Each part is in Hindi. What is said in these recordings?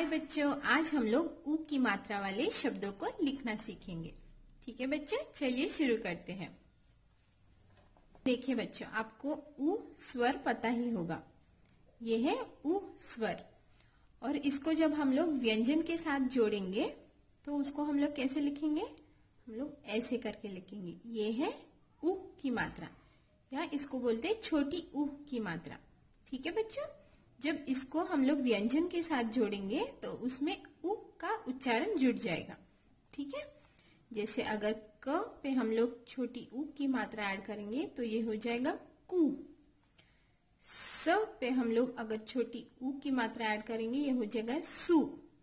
हाय बच्चों, आज हम लोग ऊ की मात्रा वाले शब्दों को लिखना सीखेंगे। ठीक है बच्चे, चलिए शुरू करते हैं। देखिए बच्चों, आपको ऊ स्वर पता ही होगा। ये है ऊ स्वर, और इसको जब हम लोग व्यंजन के साथ जोड़ेंगे तो उसको हम लोग कैसे लिखेंगे? हम लोग ऐसे करके लिखेंगे। ये है ऊ की मात्रा, या इसको बोलते हैं छोटी ऊ की मात्रा। ठीक है बच्चों, जब इसको हम लोग व्यंजन के साथ जोड़ेंगे तो उसमें उ का उच्चारण जुड़ जाएगा। ठीक है, जैसे अगर क पे हम लोग छोटी उ की मात्रा ऐड करेंगे तो ये हो जाएगा कु। स पे हम लोग अगर छोटी उ की मात्रा ऐड करेंगे ये हो जाएगा सु।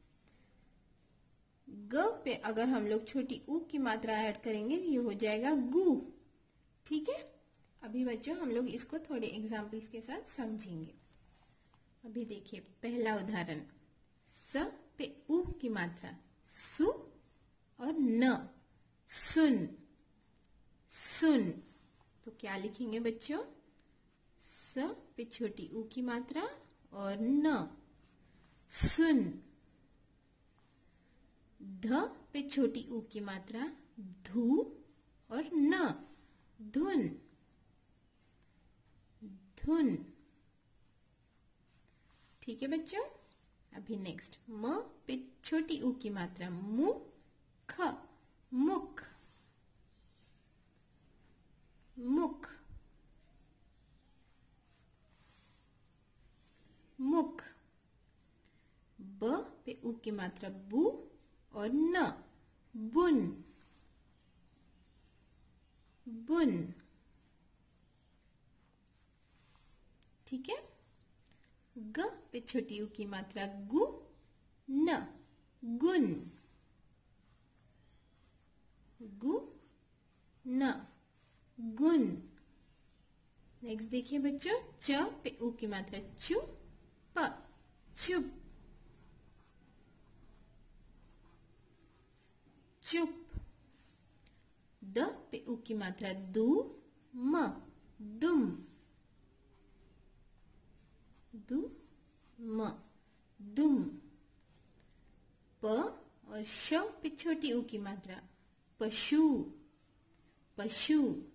ग पे अगर हम लोग छोटी उ की मात्रा ऐड करेंगे ये हो जाएगा गु। ठीक है, अभी बच्चों हम लोग इसको थोड़े एग्जाम्पल्स के साथ समझेंगे। अभी देखिए पहला उदाहरण, स पे उ की मात्रा सु और न, सुन। सुन तो क्या लिखेंगे बच्चों? स पे छोटी उ की मात्रा और न, सुन। ध पे छोटी उ की मात्रा धु और न, धुन। धुन। ठीक है बच्चों, अभी नेक्स्ट, म पे छोटी उ की मात्रा मु, ख, मुख। मुख। मुख। ब पे उ की मात्रा बु और न, बुन। बुन। ठीक है, ग पे छोटी उ की मात्रा गु, न, गुन। गु, न, गुन। नेक्स्ट देखिए बच्चों, च पे उ की मात्रा चु, प, चुप। चुप। द पे उ की मात्रा दु, म, दुम। दु, म, दुम। प और श पे छोटी उ की मात्रा पशु, पशु।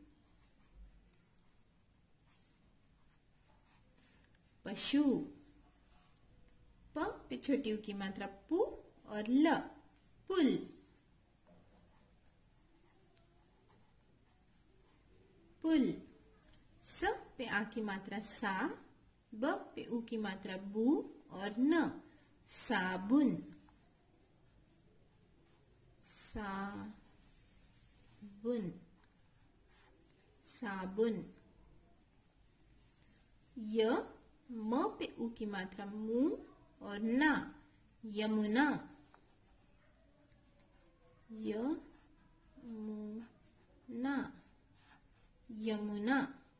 पशु। प पे छोटी उ की मात्रा पु और ल, पुल। पुल। स पे आ की मात्रा सा, ब पे उ की मात्रा बु और न, साबुन। साबुन। साबुन। य म पे उ की मात्रा मु और ना, यमुना। यमुना। यमुना।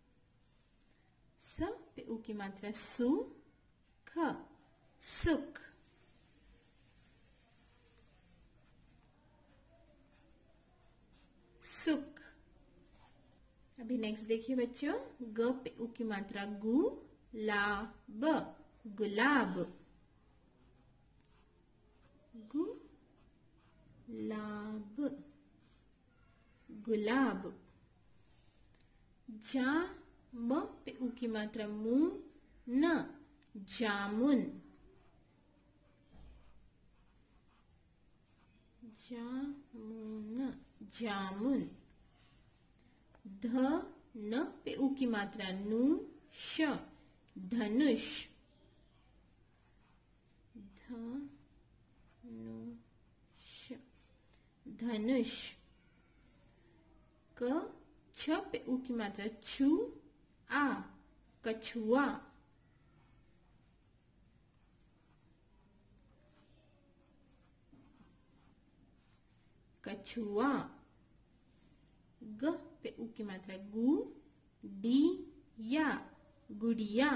स पे उ की मात्रा सु, ख, सुख। सुख। अभी नेक्स्ट देखिए बच्चों, ग पे उ की मात्रा गु, ला, ब, गुलाब। गुलाब। गुलाब। जा म पे उ की मात्रा मु, न, जामुन। जामुन। जामुन। ध न पे उ की मात्रा नु, श, धनुष। धनुष। धनुष। क छ पे उ की मात्रा छु, आ, कछुआ। कछुआ। ग पे उ की मात्रा गु, डी, या, गुड़िया।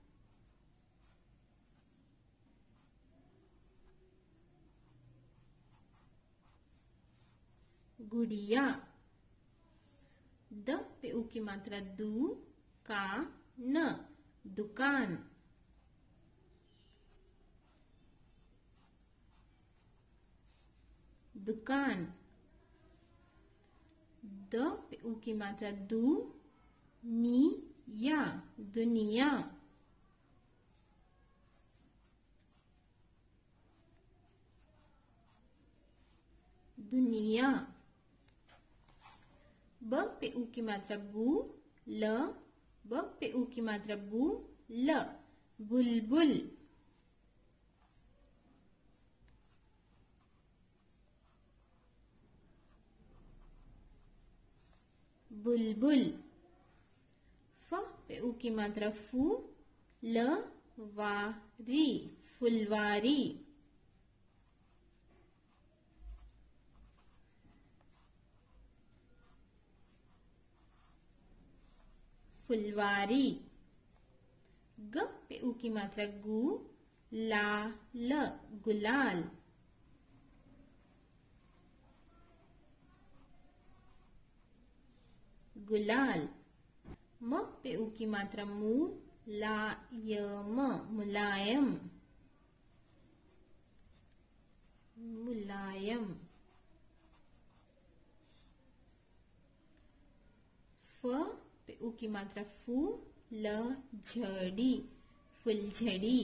गुड़िया। द पे उ की मात्रा दु, का, न, दुकान। दुकान। द पे उ की मात्रा दू, नी या, दुनिया। दुनिया। ब पे उ की मात्रा बू, ल, ब पे उ की मात्रा बू, ल, बुलबुल। बुलबुल। फ पे उ की मात्रा फू, ल, वा, री, फुलवारी। फुलवारी। ग पे उ की मात्रा गु, ला, ल, गुलाल। गुलाल। म पे उ की मात्रा मु, ला, य, म, मुलायम। मुलायम। फ पे उ की मात्रा फू, ल, झड़ी, फुलझड़ी।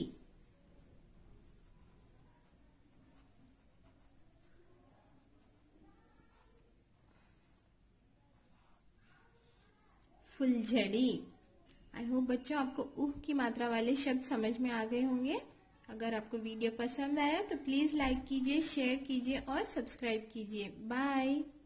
फुलझड़ी। आई होप बच्चों आपको उह की मात्रा वाले शब्द समझ में आ गए होंगे। अगर आपको वीडियो पसंद आया तो प्लीज लाइक कीजिए, शेयर कीजिए और सब्सक्राइब कीजिए। बाय।